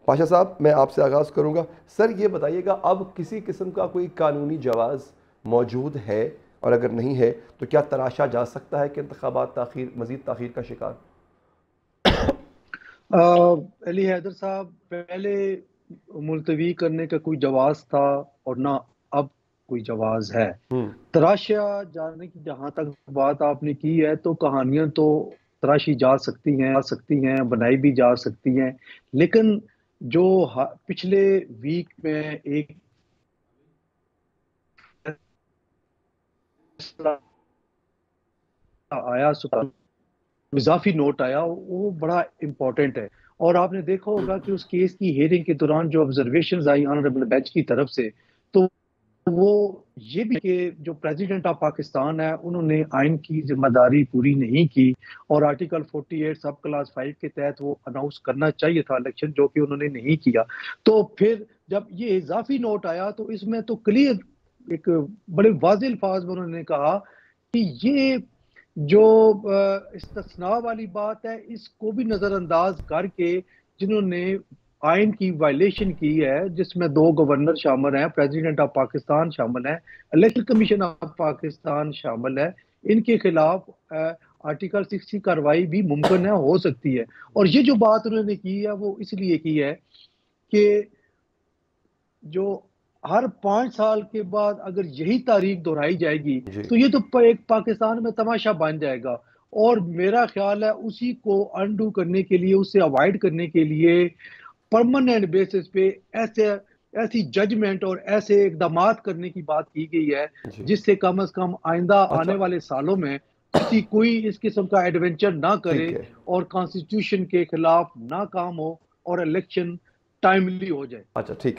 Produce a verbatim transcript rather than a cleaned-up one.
پاشا صاحب میں آپ سے آغاز کروں گا. سر یہ بتائیے گا اب کسی قسم کا کوئی قانونی جواز موجود ہے، اور اگر نہیں ہے تو کیا تراشا جا سکتا ہے کہ انتخابات تاخیر مزید تاخیر کا شکار؟ علی حیدر صاحب، پہلے ملتوی کرنے کا کوئی جواز تھا اور نہ اب کوئی جواز ہے. تراشا جانے کی جہاں تک بات آپ نے کی ہے تو کہانیاں تو تراشی جا سکتی ہیں آ سکتی ہیں بنائی بھی جا سکتی ہیں، لیکن جو پچھلے ویک میں ایک آیا اضافی نوٹ آیا وہ بڑا امپورٹنٹ ہے. اور آپ نے دیکھا ہوگا کہ اس کیس کی ہیئرنگ کے دوران جو آبزرویشنز آئی آنریبل بینچ کی طرف سے، تو وہ یہ بھی کہ جو پریزیڈنٹ آف پاکستان ہے انہوں نے آئین کی ذمہ داری پوری نہیں کی، اور article forty eight sub class five کے تحت وہ اناؤنس کرنا چاہیے تھا الیکشن، جو کہ انہوں نے نہیں کیا. تو پھر جب یہ اضافی نوٹ آیا تو اس میں تو کلیئر ایک بڑے واضح الفاظ میں انہوں نے کہا کہ یہ جو استثناء والی بات ہے اس کو بھی نظر انداز کر کے جنہوں نے آئین کی وائلیشن کی ہے، جس میں دو گورنر شامل ہیں، پریزیڈنٹ آف پاکستان شامل ہیں، الیکشن کمیشن آف پاکستان شامل ہے، ان کے خلاف آرٹیکل سکسٹی کاروائی بھی ممکن ہے، ہو سکتی ہے. اور یہ جو بات انہوں نے کی ہے وہ اس لیے کی ہے کہ جو ہر پانچ سال کے بعد اگر یہی تاریخ دہرائی جائے گی تو یہ تو ایک پاکستان میں تماشا بن جائے گا. اور میرا خیال ہے اسی کو انڈو کرنے کے لیے، اسے اوائڈ کرنے کے لیے پرماننٹ بیسس پہ ایسے ایسی ججمنٹ اور ایسے اقدامات کرنے کی بات کی گئی ہے جس سے کم از کم آئندہ آنے والے سالوں میں کسی کوئی اس قسم کا ایڈونچر نہ کرے اور کانسٹیٹیوشن کے خلاف نہ کام ہو اور الیکشن ٹائملی ہو جائے. اچھا ٹھیک